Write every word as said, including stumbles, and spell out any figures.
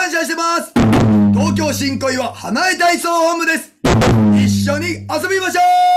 感謝してます。東京新小岩花江体操本部です。一緒に遊びましょう。